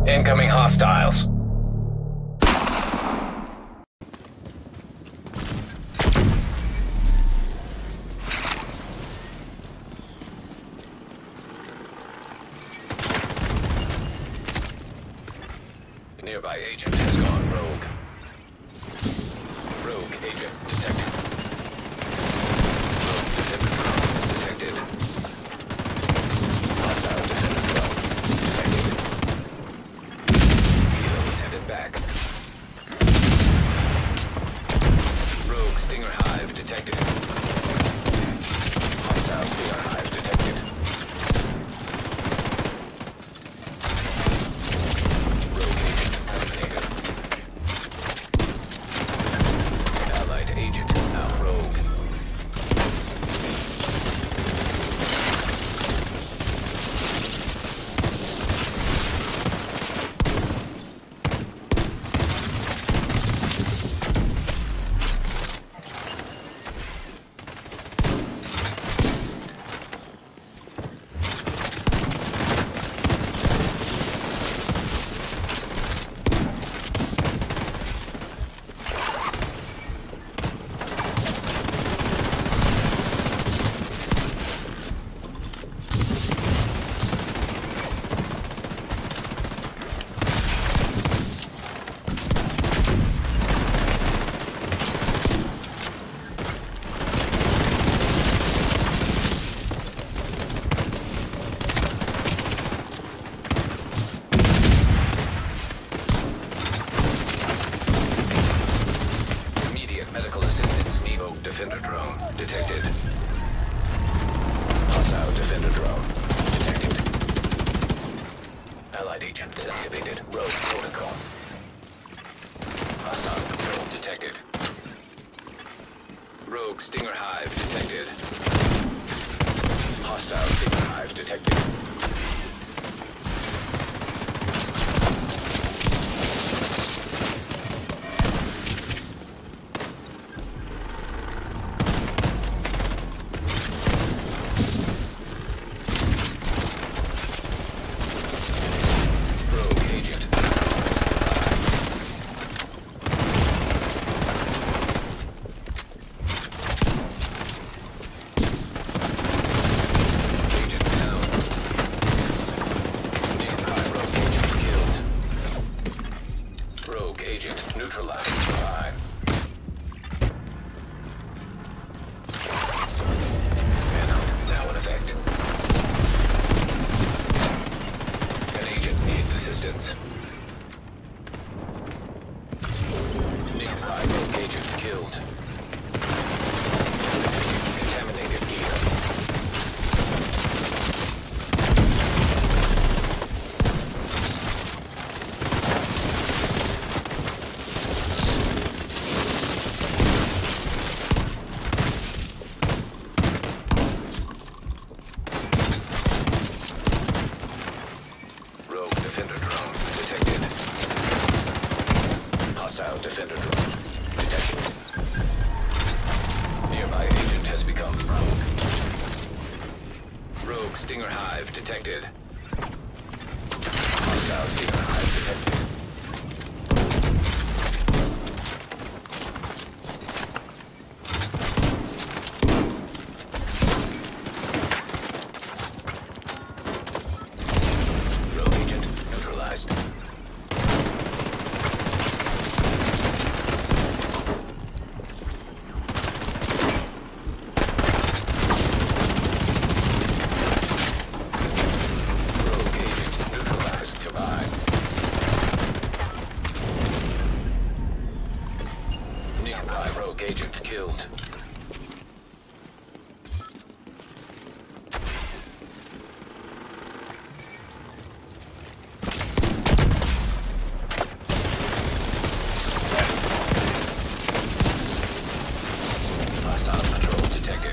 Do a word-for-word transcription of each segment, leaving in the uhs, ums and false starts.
Incoming hostiles. A nearby agent has gone rogue. Rogue agent detected. Rogue defender drone detected. Hostile defender drone detected. Helo is headed back. Rogue Stinger Hive detected. Hostile Stinger Hive detected. Rogue agent eliminated. Allied agent now rogue. Medical assistance, Neo defender drone detected. Hostile defender drone detected. Allied agent disactivated. Rogue protocol. Hostile patrol detected. Rogue Stinger Hive detected. Hostile Stinger Hive detected. Agent neutralized. Fine. Manhunt now in effect. An agent needs assistance. Nearby rogue agent killed. Contaminated gear. Hostile defender drone detected. Nearby agent has become rogue. Rogue Stinger Hive detected. Hostile Stinger Hive detected. Rogue agent neutralized. Nearby rogue agent killed. Hostile patrol detected.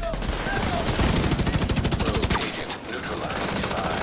Rogue agent neutralized. Fine.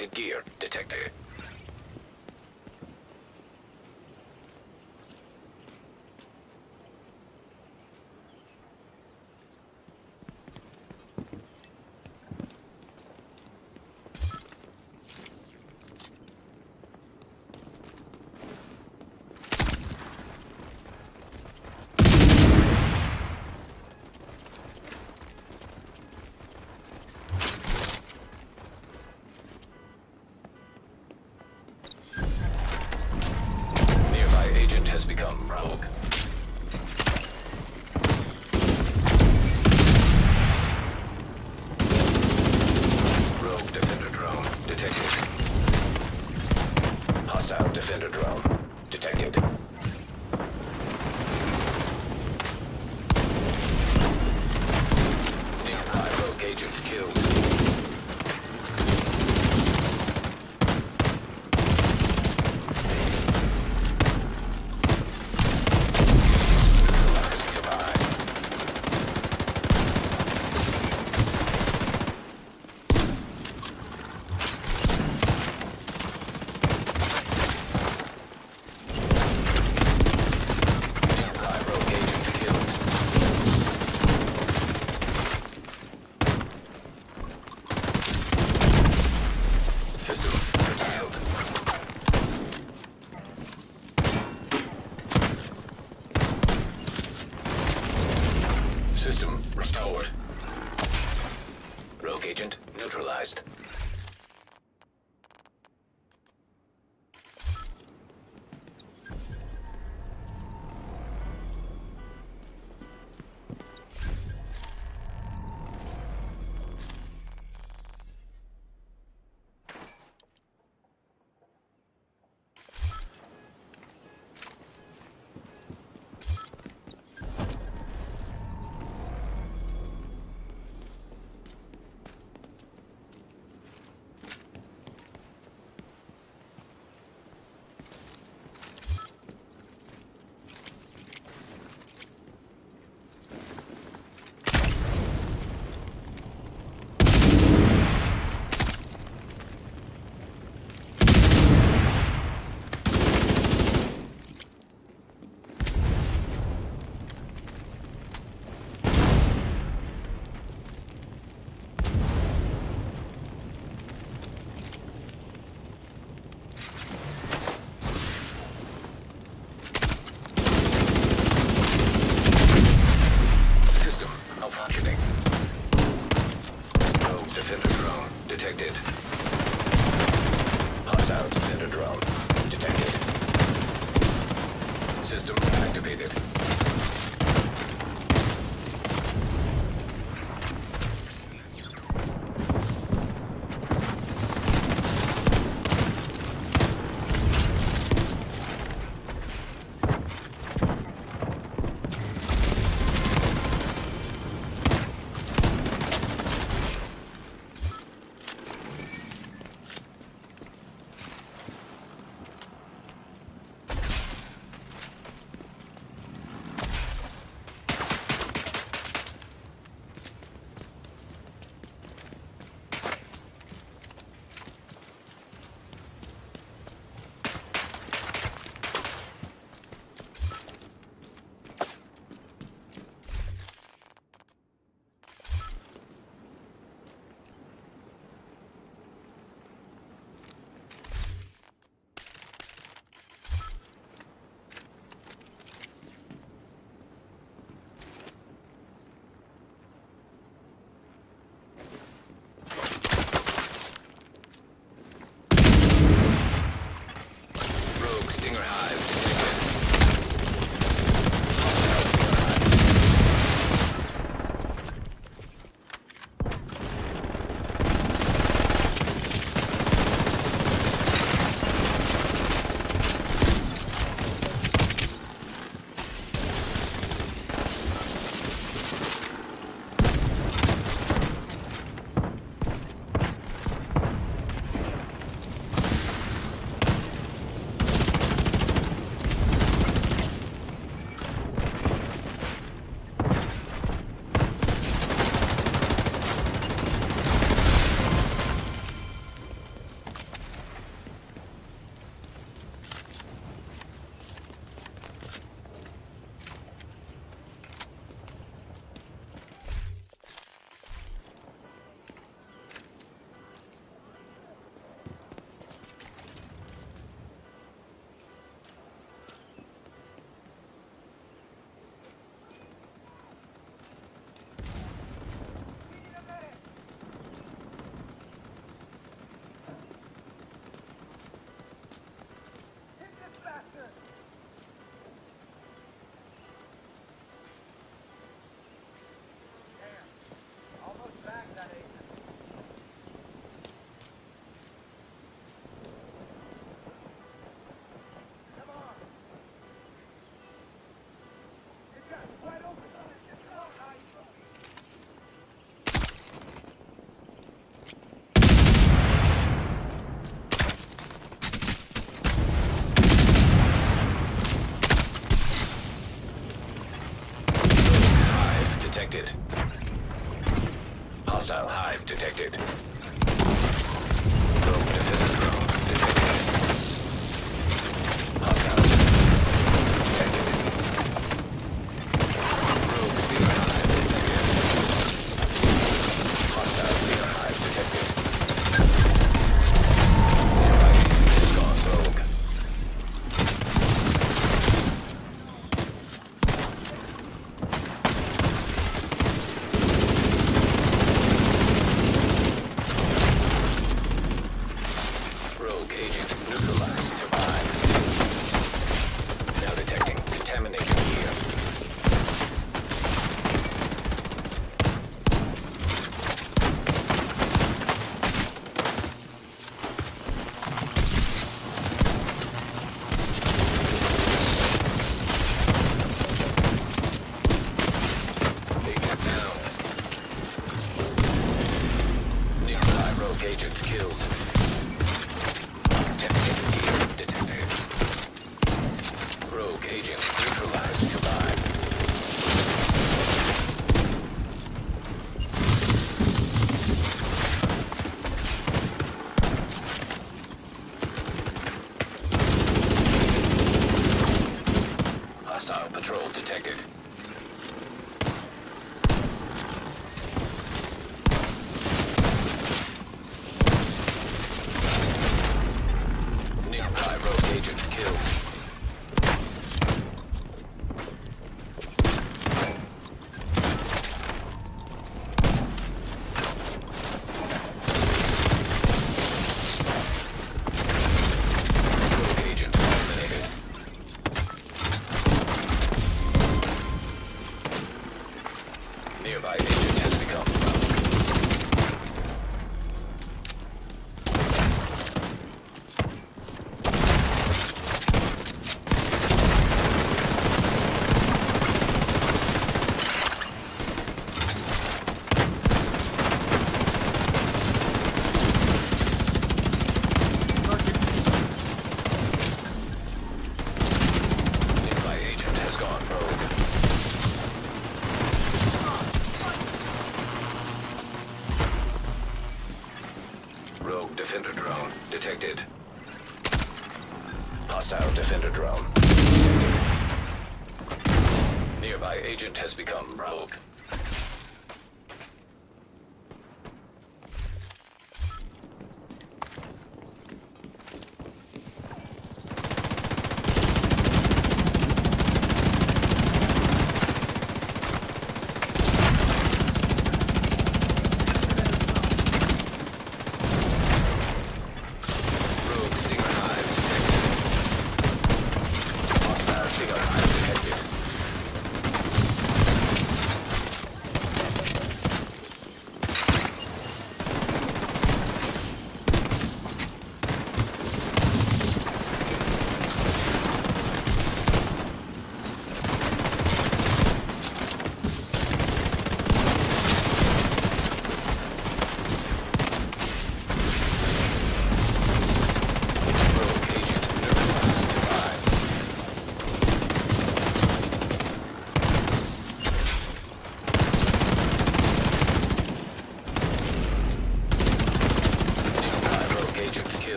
Activated gear detected. Has become rogue. Rogue defender drone detected. Hostile defender drone detected. Nearby rogue agent killed. System restored. Rogue agent neutralized. Defender drone detected. Hostile defender drone detected. System activated. detected. Rogue defender drone detected. Hostile detected. Rogue Stinger Hive detected. Hostile Stinger Hive detected. Nearby agent has gone rogue. Rogue agent neutralized nearby. Now detecting contaminated gear. Agent down. Nearby rogue agent killed. Contaminated gear detected. Rogue agent neutralized nearby. Hostile patrol detected. Nearby rogue agent killed. Rogue agent eliminated. Nearby agent has become rogue. Nearby agent has gone rogue. Rogue defender drone detected. Hostile defender drone detected. Nearby agent has become rogue. Rogue Stinger Hive detected. Hostile Stinger Hive detected.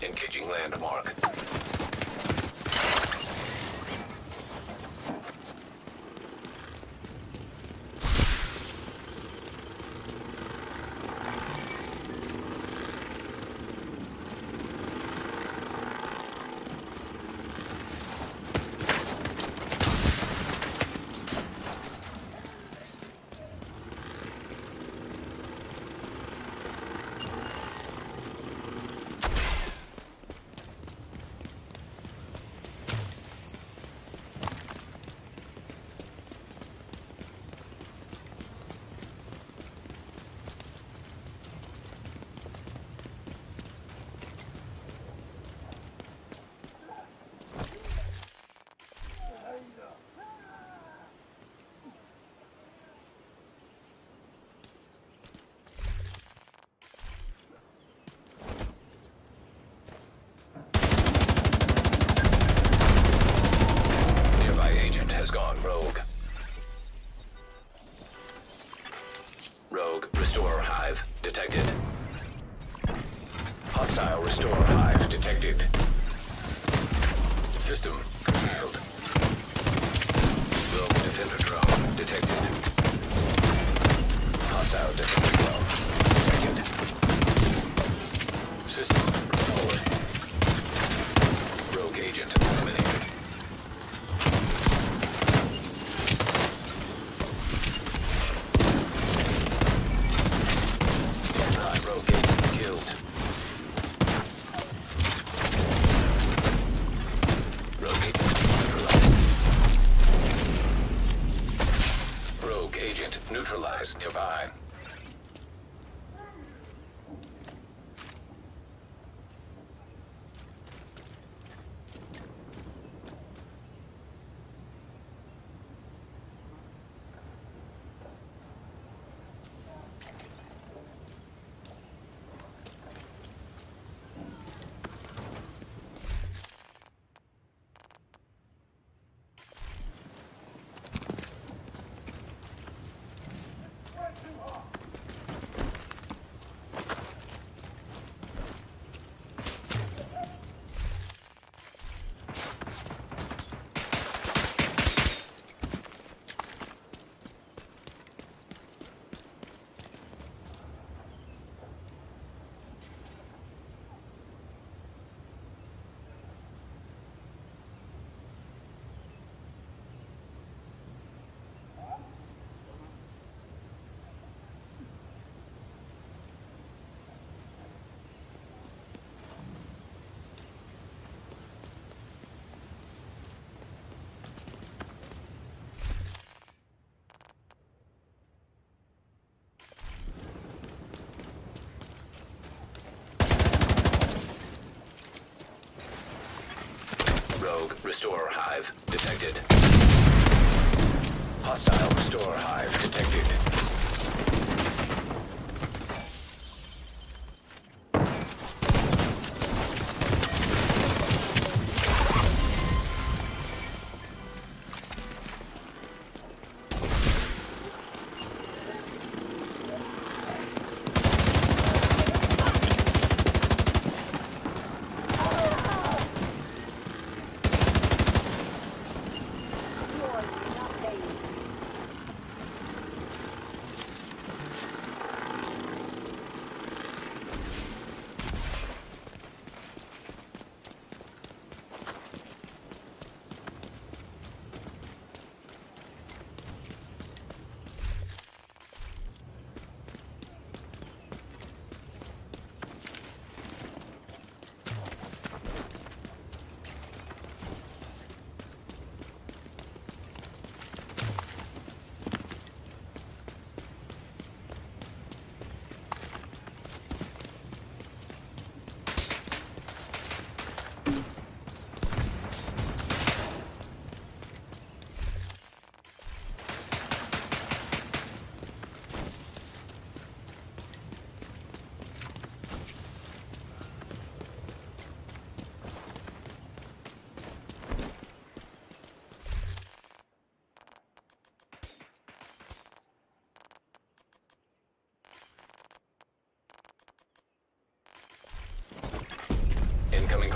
Engaging landmark. Has gone rogue. Rogue Restorer Hive detected. Hostile Restorer Hive detected. System failed. Rogue Defender drone detected. Hostile Defender drone detected. System forward. Rogue agent eliminated. Neutralized nearby. Rogue Restorer Hive detected. Hostile Restorer Hive detected.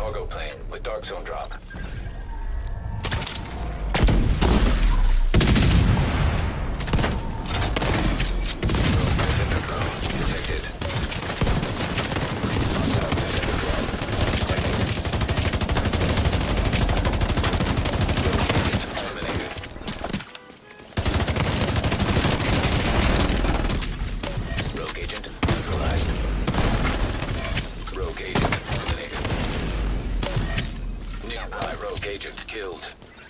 cargo plane with Dark Zone drop. Defender drone detected. Hostile defender drone detected. Agent eliminated. Rogue agent neutralized. Rogue agent eliminated. Nearby rogue agent killed.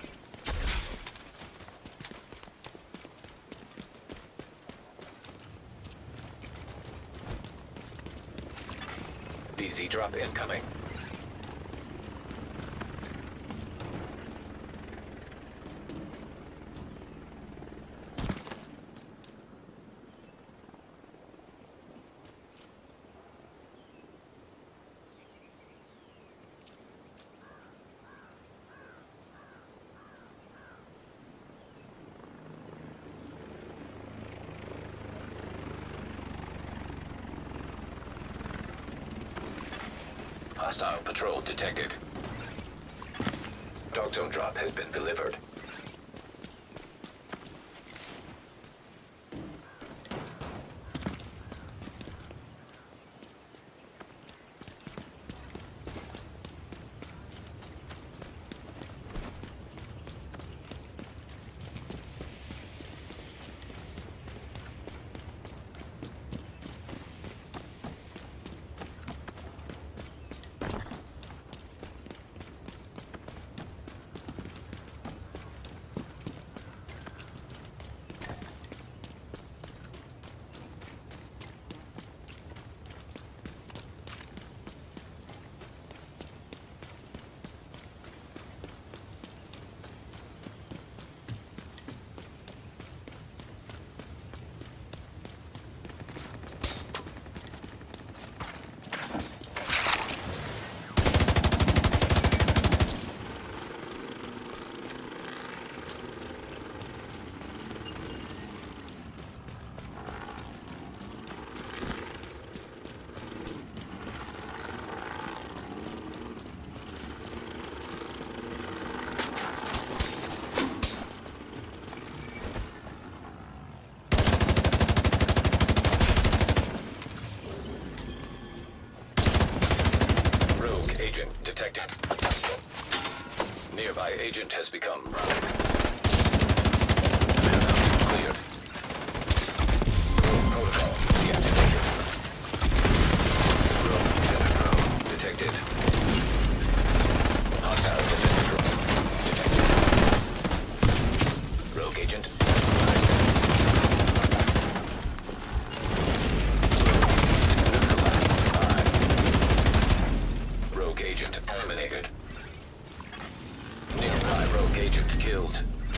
D Z drop incoming. Hostile patrol detected. Dark Zone drop has been delivered. Agent detected. Nearby agent has become rogue.